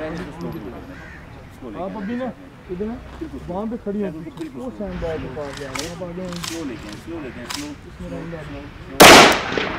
आप अभी ना इधर वहाँ पे खड़ी हैं वो सैंड बैग के पास जा रहे हैं। स्लो लेके स्लो